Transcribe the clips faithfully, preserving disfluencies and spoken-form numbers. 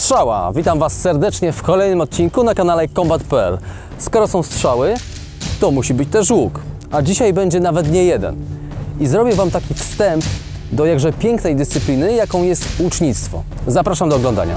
Strzała! Witam Was serdecznie w kolejnym odcinku na kanale Combat kropka p l. Skoro są strzały, to musi być też łuk. A dzisiaj będzie nawet nie jeden. I zrobię Wam taki wstęp do jakże pięknej dyscypliny, jaką jest łucznictwo. Zapraszam do oglądania.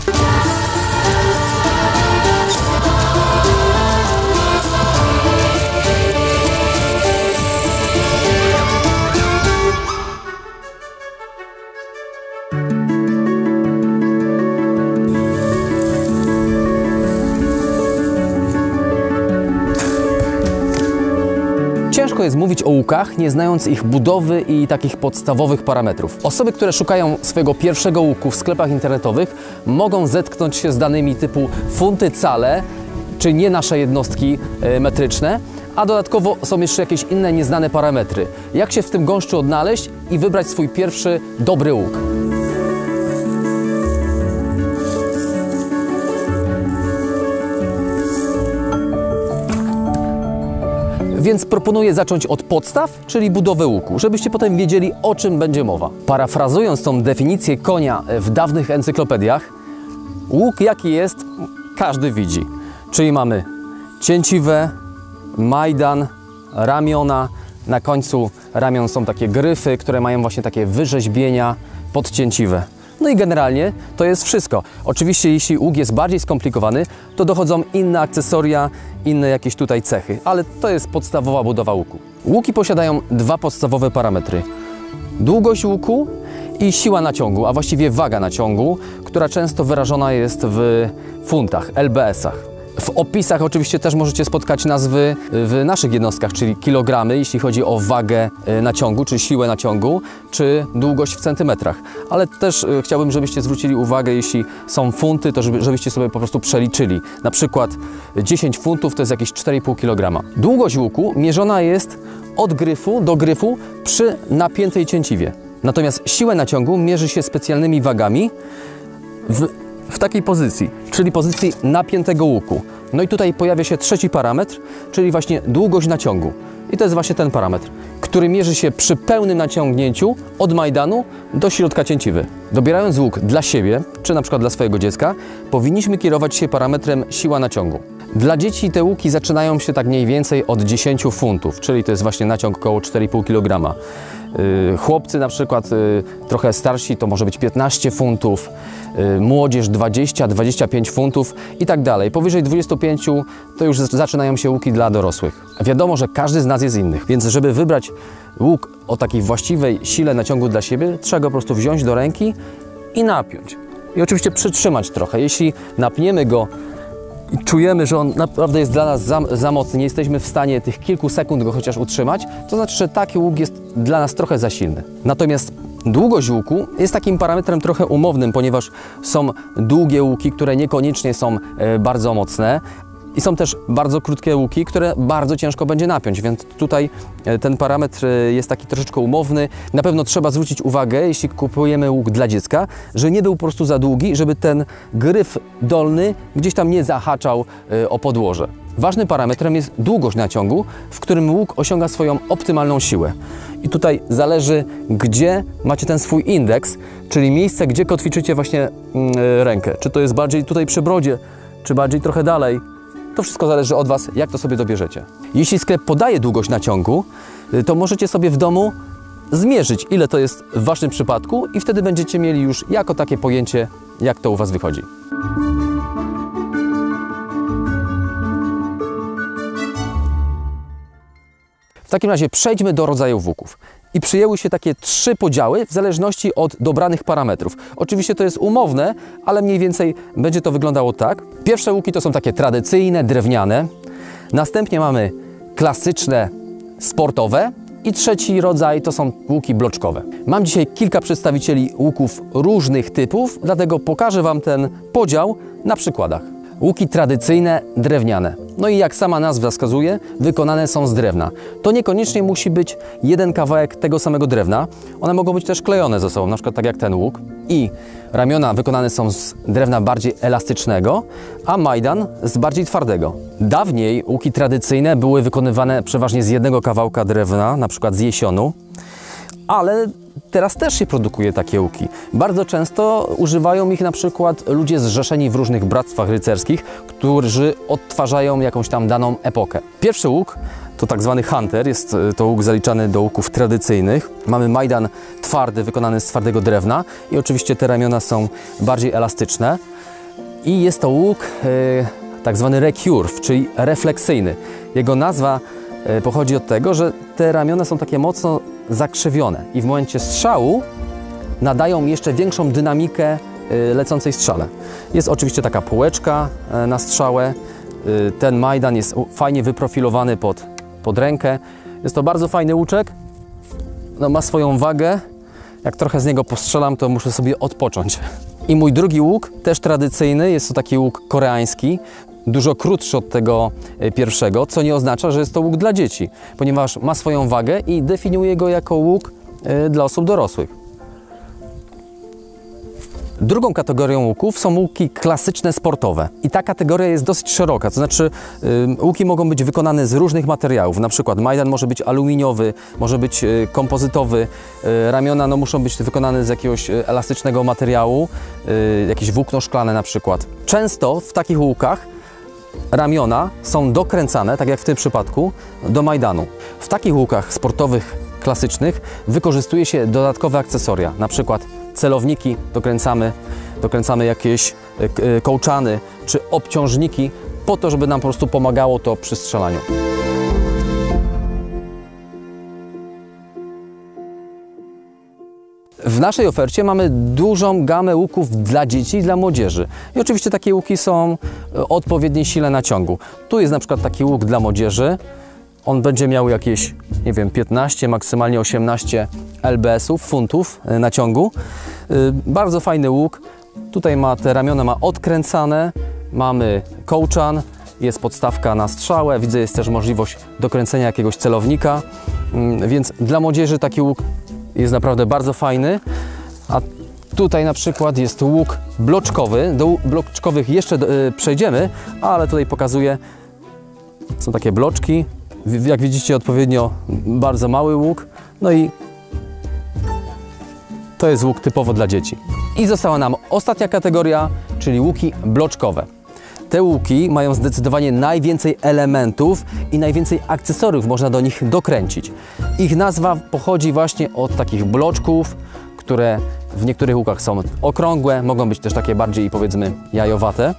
Ciężko jest mówić o łukach, nie znając ich budowy i takich podstawowych parametrów. Osoby, które szukają swojego pierwszego łuku w sklepach internetowych, mogą zetknąć się z danymi typu funty, cale, czy nie nasze jednostki metryczne, a dodatkowo są jeszcze jakieś inne nieznane parametry. Jak się w tym gąszczu odnaleźć i wybrać swój pierwszy dobry łuk? Więc proponuję zacząć od podstaw, czyli budowy łuku, żebyście potem wiedzieli, o czym będzie mowa. Parafrazując tą definicję konia w dawnych encyklopediach, łuk jaki jest, każdy widzi. Czyli mamy cięciwę, majdan, ramiona, na końcu ramion są takie gryfy, które mają właśnie takie wyrzeźbienia pod cięciwę. No i generalnie to jest wszystko. Oczywiście jeśli łuk jest bardziej skomplikowany, to dochodzą inne akcesoria, inne jakieś tutaj cechy, ale to jest podstawowa budowa łuku. Łuki posiadają dwa podstawowe parametry. Długość łuku i siła naciągu, a właściwie waga naciągu, która często wyrażona jest w funtach, L B S-ach. W opisach oczywiście też możecie spotkać nazwy w naszych jednostkach, czyli kilogramy, jeśli chodzi o wagę naciągu, czy siłę naciągu, czy długość w centymetrach. Ale też chciałbym, żebyście zwrócili uwagę, jeśli są funty, to żeby, żebyście sobie po prostu przeliczyli. Na przykład dziesięć funtów to jest jakieś cztery i pół kilograma. Długość łuku mierzona jest od gryfu do gryfu przy napiętej cięciwie. Natomiast siłę naciągu mierzy się specjalnymi wagami w w takiej pozycji, czyli pozycji napiętego łuku. No i tutaj pojawia się trzeci parametr, czyli właśnie długość naciągu. I to jest właśnie ten parametr, który mierzy się przy pełnym naciągnięciu od majdanu do środka cięciwy. Dobierając łuk dla siebie, czy na przykład dla swojego dziecka, powinniśmy kierować się parametrem siła naciągu. Dla dzieci te łuki zaczynają się tak mniej więcej od dziesięciu funtów, czyli to jest właśnie naciąg około cztery i pół kilograma. Yy, chłopcy na przykład yy, trochę starsi to może być piętnaście funtów, yy, młodzież dwadzieścia do dwudziestu pięciu funtów i tak dalej. Powyżej dwudziestu pięciu to już zaczynają się łuki dla dorosłych. Wiadomo, że każdy z nas jest inny, więc żeby wybrać łuk o takiej właściwej sile naciągu dla siebie, trzeba go po prostu wziąć do ręki i napiąć. I oczywiście przytrzymać trochę. Jeśli napniemy go i czujemy, że on naprawdę jest dla nas za, za mocny, nie jesteśmy w stanie tych kilku sekund go chociaż utrzymać, to znaczy, że taki łuk jest dla nas trochę za silny. Natomiast długość łuku jest takim parametrem trochę umownym, ponieważ są długie łuki, które niekoniecznie są e, bardzo mocne, i są też bardzo krótkie łuki, które bardzo ciężko będzie napiąć, więc tutaj ten parametr jest taki troszeczkę umowny. Na pewno trzeba zwrócić uwagę, jeśli kupujemy łuk dla dziecka, że nie był po prostu za długi, żeby ten gryf dolny gdzieś tam nie zahaczał o podłoże. Ważnym parametrem jest długość naciągu, w którym łuk osiąga swoją optymalną siłę. I tutaj zależy, gdzie macie ten swój indeks, czyli miejsce, gdzie kotwiczycie właśnie rękę. Czy to jest bardziej tutaj przy brodzie, czy bardziej trochę dalej. To wszystko zależy od Was, jak to sobie dobierzecie. Jeśli sklep podaje długość naciągu, to możecie sobie w domu zmierzyć, ile to jest w Waszym przypadku i wtedy będziecie mieli już jako takie pojęcie, jak to u Was wychodzi. W takim razie przejdźmy do rodzajów łuków. I przyjęły się takie trzy podziały w zależności od dobranych parametrów. Oczywiście to jest umowne, ale mniej więcej będzie to wyglądało tak. Pierwsze łuki to są takie tradycyjne, drewniane. Następnie mamy klasyczne, sportowe. I trzeci rodzaj to są łuki bloczkowe. Mam dzisiaj kilka przedstawicieli łuków różnych typów, dlatego pokażę Wam ten podział na przykładach. Łuki tradycyjne, drewniane. No i jak sama nazwa wskazuje, wykonane są z drewna. To niekoniecznie musi być jeden kawałek tego samego drewna. One mogą być też klejone ze sobą, na przykład tak jak ten łuk. I ramiona wykonane są z drewna bardziej elastycznego, a majdan z bardziej twardego. Dawniej łuki tradycyjne były wykonywane przeważnie z jednego kawałka drewna, na przykład z jesionu. ale teraz też się produkuje takie łuki. Bardzo często używają ich na przykład ludzie zrzeszeni w różnych bractwach rycerskich, którzy odtwarzają jakąś tam daną epokę. Pierwszy łuk to tak zwany hunter, jest to łuk zaliczany do łuków tradycyjnych. Mamy majdan twardy, wykonany z twardego drewna i oczywiście te ramiona są bardziej elastyczne. I jest to łuk e, tak zwany recurve, czyli refleksyjny. Jego nazwa e, pochodzi od tego, że te ramiona są takie mocno zakrzywione i w momencie strzału nadają jeszcze większą dynamikę e, lecącej strzale. Jest oczywiście taka półeczka e, na strzałę. E, ten majdan jest fajnie wyprofilowany pod, pod rękę. Jest to bardzo fajny łuczek. No, ma swoją wagę. Jak trochę z niego postrzelam, to muszę sobie odpocząć. I mój drugi łuk, też tradycyjny, jest to taki łuk koreański, dużo krótszy od tego pierwszego, co nie oznacza, że jest to łuk dla dzieci, ponieważ ma swoją wagę i definiuje go jako łuk dla osób dorosłych. Drugą kategorią łuków są łuki klasyczne sportowe i ta kategoria jest dosyć szeroka, to znaczy y, łuki mogą być wykonane z różnych materiałów, na przykład majdan może być aluminiowy, może być y, kompozytowy, y, ramiona no, muszą być wykonane z jakiegoś elastycznego materiału, y, jakieś włókno szklane na przykład. Często w takich łukach ramiona są dokręcane, tak jak w tym przypadku, do majdanu. W takich łukach sportowych klasycznych wykorzystuje się dodatkowe akcesoria, na przykład celowniki, dokręcamy, dokręcamy jakieś kołczany czy obciążniki po to, żeby nam po prostu pomagało to przy strzelaniu. W naszej ofercie mamy dużą gamę łuków dla dzieci i dla młodzieży. I oczywiście takie łuki są o odpowiedniej sile naciągu. Tu jest na przykład taki łuk dla młodzieży. On będzie miał jakieś, nie wiem, piętnaście, maksymalnie osiemnaście L B S-ów, funtów naciągu. Bardzo fajny łuk. Tutaj ma te ramiona ma odkręcane, mamy kołczan, jest podstawka na strzałę, widzę, jest też możliwość dokręcenia jakiegoś celownika, więc dla młodzieży taki łuk jest naprawdę bardzo fajny. A tutaj na przykład jest łuk bloczkowy. Do bloczkowych jeszcze przejdziemy, ale tutaj pokazuję, są takie bloczki. Jak widzicie, odpowiednio bardzo mały łuk. No i to jest łuk typowo dla dzieci. I została nam ostatnia kategoria, czyli łuki bloczkowe. Te łuki mają zdecydowanie najwięcej elementów i najwięcej akcesoriów można do nich dokręcić. Ich nazwa pochodzi właśnie od takich bloczków, które w niektórych łukach są okrągłe, mogą być też takie bardziej, powiedzmy, jajowate.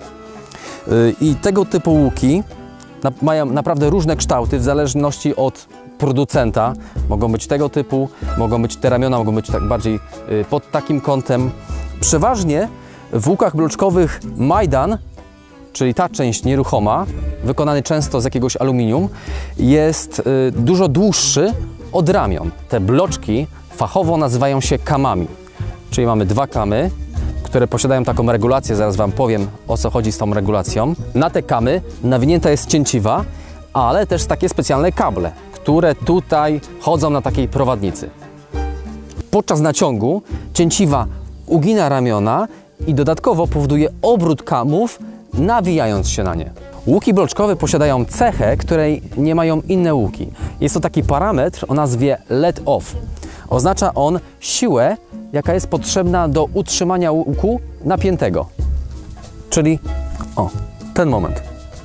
I tego typu łuki mają naprawdę różne kształty w zależności od producenta. Mogą być tego typu, mogą być te ramiona, mogą być tak bardziej pod takim kątem. Przeważnie w łukach bloczkowych majdan, czyli ta część nieruchoma, wykonany często z jakiegoś aluminium, jest dużo dłuższy od ramion. Te bloczki fachowo nazywają się kamami, czyli mamy dwa kamy, które posiadają taką regulację, zaraz Wam powiem, o co chodzi z tą regulacją. Na te kamy nawinięta jest cięciwa, ale też takie specjalne kable, które tutaj chodzą na takiej prowadnicy. Podczas naciągu cięciwa ugina ramiona i dodatkowo powoduje obrót kamów, nawijając się na nie. Łuki bloczkowe posiadają cechę, której nie mają inne łuki. Jest to taki parametr o nazwie let off. Oznacza on siłę, jaka jest potrzebna do utrzymania łuku napiętego. Czyli o, ten moment.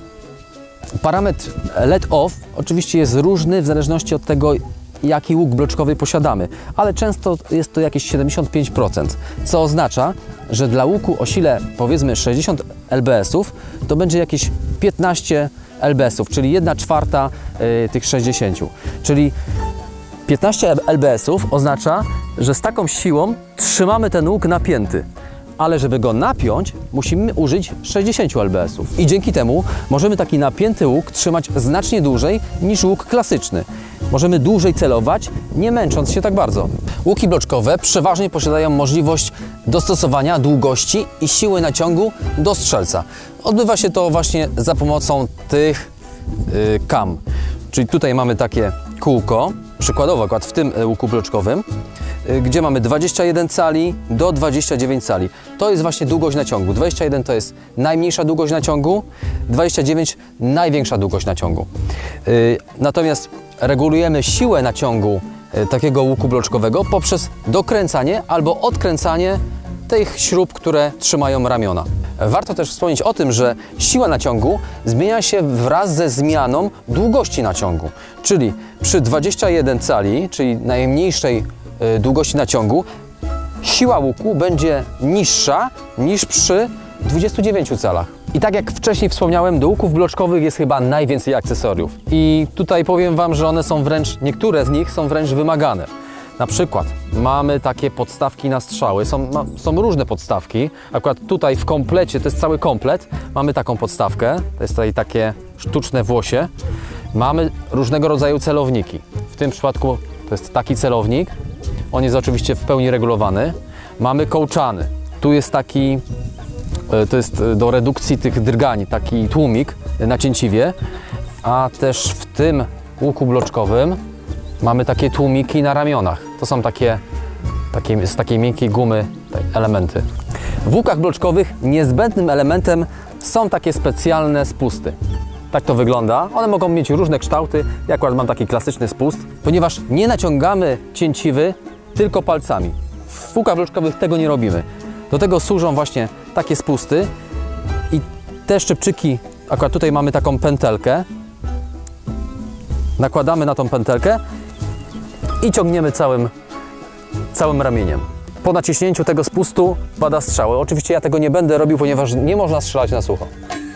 Parametr let off oczywiście jest różny w zależności od tego, jaki łuk bloczkowy posiadamy, ale często jest to jakieś siedemdziesiąt pięć procent, co oznacza, że dla łuku o sile powiedzmy sześćdziesiąt L B S-ów to będzie jakieś piętnaście L B S-ów, czyli jedna czwarta y, tych sześćdziesięciu. Czyli piętnaście L B S-ów oznacza, że z taką siłą trzymamy ten łuk napięty. Ale żeby go napiąć, musimy użyć sześćdziesiąt L B S-ów. I dzięki temu możemy taki napięty łuk trzymać znacznie dłużej niż łuk klasyczny. Możemy dłużej celować, nie męcząc się tak bardzo. Łuki bloczkowe przeważnie posiadają możliwość dostosowania długości i siły naciągu do strzelca. Odbywa się to właśnie za pomocą tych yy, kam. Czyli tutaj mamy takie kółko, przykładowo akurat w tym łuku bloczkowym, gdzie mamy dwadzieścia jeden cali do dwudziestu dziewięciu cali. To jest właśnie długość naciągu. dwadzieścia jeden to jest najmniejsza długość naciągu, dwadzieścia dziewięć największa długość naciągu. Yy, natomiast regulujemy siłę naciągu takiego łuku bloczkowego poprzez dokręcanie albo odkręcanie tych śrub, które trzymają ramiona. Warto też wspomnieć o tym, że siła naciągu zmienia się wraz ze zmianą długości naciągu. Czyli przy dwudziestu jeden cali, czyli najmniejszej długości naciągu, siła łuku będzie niższa niż przy dwudziestu dziewięciu calach. I tak jak wcześniej wspomniałem, do łuków bloczkowych jest chyba najwięcej akcesoriów. I tutaj powiem Wam, że one są wręcz, niektóre z nich są wręcz wymagane. Na przykład mamy takie podstawki na strzały, są, ma, są różne podstawki. Akurat tutaj w komplecie, to jest cały komplet, mamy taką podstawkę, to jest tutaj takie sztuczne włosie. Mamy różnego rodzaju celowniki. W tym przypadku to jest taki celownik, on jest oczywiście w pełni regulowany. Mamy kołczany, tu jest taki, to jest do redukcji tych drgań, taki tłumik na cięciwie, a też w tym łuku bloczkowym mamy takie tłumiki na ramionach. To są takie, takie z takiej miękkiej gumy elementy. W łukach bloczkowych niezbędnym elementem są takie specjalne spusty. Tak to wygląda. One mogą mieć różne kształty. Ja akurat mam taki klasyczny spust, ponieważ nie naciągamy cięciwy tylko palcami. W łukach bloczkowych tego nie robimy. Do tego służą właśnie takie spusty i te szczypczyki, akurat tutaj mamy taką pętelkę. Nakładamy na tą pętelkę i ciągniemy całym, całym ramieniem. Po naciśnięciu tego spustu pada strzały. Oczywiście ja tego nie będę robił, ponieważ nie można strzelać na sucho.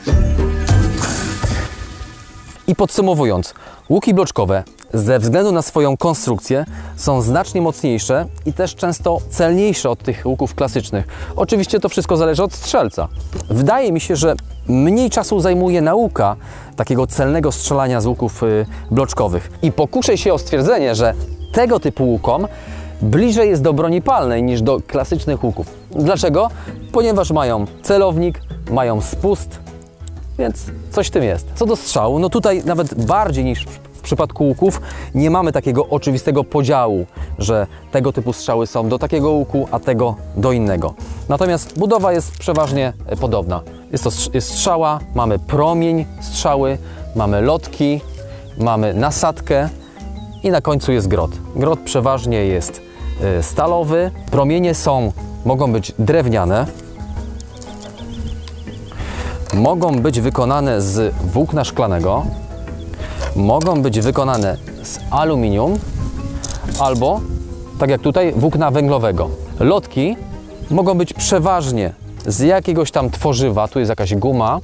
I podsumowując, łuki bloczkowe ze względu na swoją konstrukcję są znacznie mocniejsze i też często celniejsze od tych łuków klasycznych. Oczywiście to wszystko zależy od strzelca. Wydaje mi się, że mniej czasu zajmuje nauka takiego celnego strzelania z łuków y, bloczkowych. I pokuszę się o stwierdzenie, że tego typu łukom bliżej jest do broni palnej niż do klasycznych łuków. Dlaczego? Ponieważ mają celownik, mają spust, więc coś w tym jest. Co do strzału, no tutaj nawet bardziej niż w przypadku łuków nie mamy takiego oczywistego podziału, że tego typu strzały są do takiego łuku, a tego do innego. Natomiast budowa jest przeważnie podobna. Jest to jest strzała, mamy promień strzały, mamy lotki, mamy nasadkę i na końcu jest grot. Grot przeważnie jest stalowy, promienie są, mogą być drewniane, mogą być wykonane z włókna szklanego, mogą być wykonane z aluminium albo, tak jak tutaj, włókna węglowego. Lotki mogą być przeważnie z jakiegoś tam tworzywa, tu jest jakaś guma,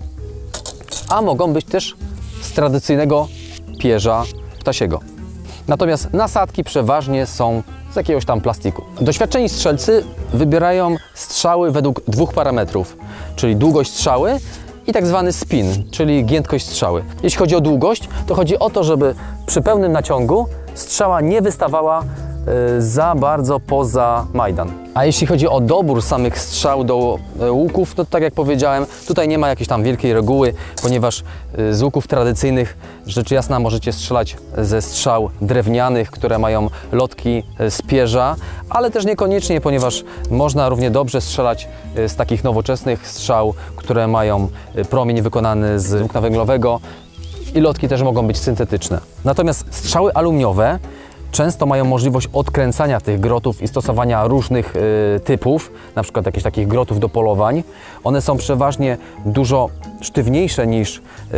a mogą być też z tradycyjnego pierza ptasiego. Natomiast nasadki przeważnie są z jakiegoś tam plastiku. Doświadczeni strzelcy wybierają strzały według dwóch parametrów, czyli długość strzały i tak zwany spin, czyli giętkość strzały. Jeśli chodzi o długość, to chodzi o to, żeby przy pełnym naciągu strzała nie wystawała y, za bardzo poza majdan. A jeśli chodzi o dobór samych strzał do y, łuków, to tak jak powiedziałem, tutaj nie ma jakiejś tam wielkiej reguły, ponieważ y, z łuków tradycyjnych, rzecz jasna, możecie strzelać ze strzał drewnianych, które mają lotki y, z pierza, ale też niekoniecznie, ponieważ można równie dobrze strzelać y, z takich nowoczesnych strzał, które mają y, promień wykonany z włókna węglowego i lotki też mogą być syntetyczne. Natomiast strzały aluminiowe często mają możliwość odkręcania tych grotów i stosowania różnych y, typów, na przykład jakichś takich grotów do polowań. One są przeważnie dużo sztywniejsze niż, y,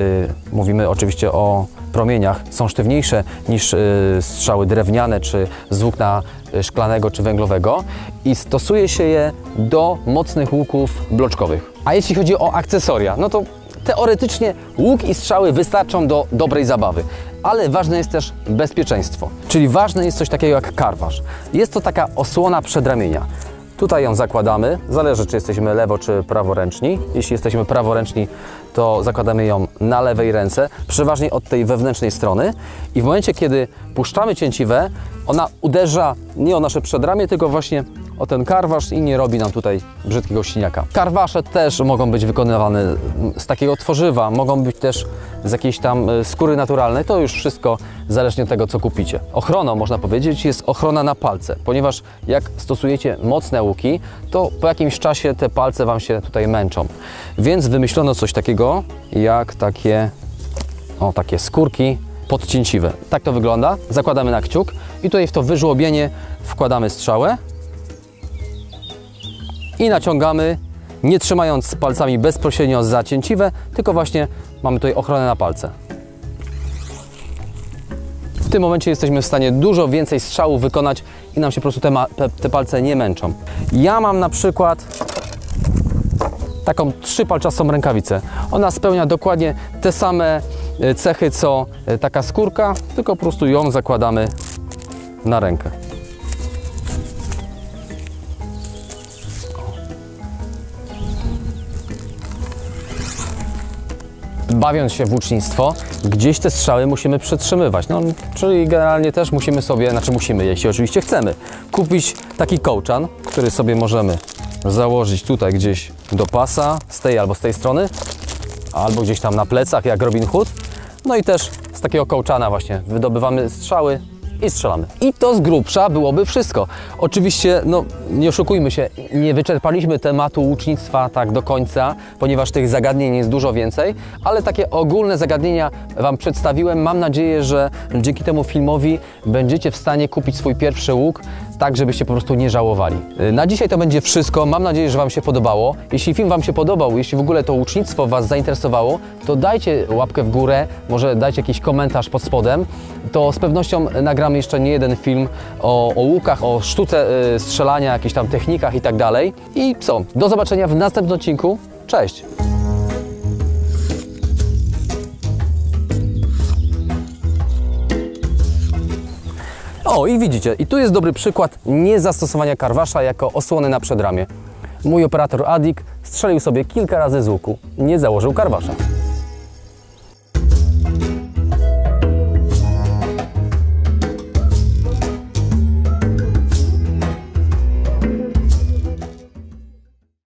mówimy oczywiście o promieniach, są sztywniejsze niż y, strzały drewniane, czy z włókna szklanego, czy węglowego i stosuje się je do mocnych łuków bloczkowych. A jeśli chodzi o akcesoria, no to teoretycznie łuk i strzały wystarczą do dobrej zabawy, ale ważne jest też bezpieczeństwo. Czyli ważne jest coś takiego jak karwasz. Jest to taka osłona przedramienia. Tutaj ją zakładamy, zależy czy jesteśmy lewo czy praworęczni. Jeśli jesteśmy praworęczni, to zakładamy ją na lewej ręce, przeważnie od tej wewnętrznej strony i w momencie, kiedy puszczamy cięciwę, ona uderza nie o nasze przedramię, tylko właśnie o ten karwasz i nie robi nam tutaj brzydkiego ściniaka. Karwasze też mogą być wykonywane z takiego tworzywa, mogą być też z jakiejś tam skóry naturalnej, to już wszystko zależnie od tego, co kupicie. Ochroną, można powiedzieć, jest ochrona na palce, ponieważ jak stosujecie mocne łuki, to po jakimś czasie te palce Wam się tutaj męczą. Więc wymyślono coś takiego jak takie, o, takie skórki podcięciwe. Tak to wygląda. Zakładamy na kciuk I tutaj w to wyżłobienie wkładamy strzałę i naciągamy, nie trzymając palcami bezpośrednio za cięciwe, tylko właśnie mamy tutaj ochronę na palce. W tym momencie jesteśmy w stanie dużo więcej strzałów wykonać i nam się po prostu te, te palce nie męczą. Ja mam na przykład taką trzypalczastą rękawicę. Ona spełnia dokładnie te same cechy co taka skórka, tylko po prostu ją zakładamy na rękę. Bawiąc się w łucznictwo, gdzieś te strzały musimy przytrzymywać. No, czyli generalnie też musimy sobie, znaczy musimy, jeśli oczywiście chcemy, kupić taki kołczan, który sobie możemy założyć tutaj gdzieś do pasa, z tej albo z tej strony, albo gdzieś tam na plecach, jak Robin Hood. No i też z takiego kołczana właśnie wydobywamy strzały i strzelamy. I to z grubsza byłoby wszystko. Oczywiście, no nie oszukujmy się, nie wyczerpaliśmy tematu łucznictwa tak do końca, ponieważ tych zagadnień jest dużo więcej, ale takie ogólne zagadnienia Wam przedstawiłem. Mam nadzieję, że dzięki temu filmowi będziecie w stanie kupić swój pierwszy łuk, tak żebyście po prostu nie żałowali. Na dzisiaj to będzie wszystko. Mam nadzieję, że Wam się podobało. Jeśli film Wam się podobał, jeśli w ogóle to łucznictwo Was zainteresowało, to dajcie łapkę w górę, może dajcie jakiś komentarz pod spodem. To z pewnością nagramy jeszcze nie jeden film o, o łukach, o sztuce y, strzelania, jakichś tam technikach i tak dalej. I co? Do zobaczenia w następnym odcinku. Cześć! O, i widzicie, i tu jest dobry przykład niezastosowania karwasza jako osłony na przedramię. Mój operator Adik strzelił sobie kilka razy z łuku, nie założył karwasza.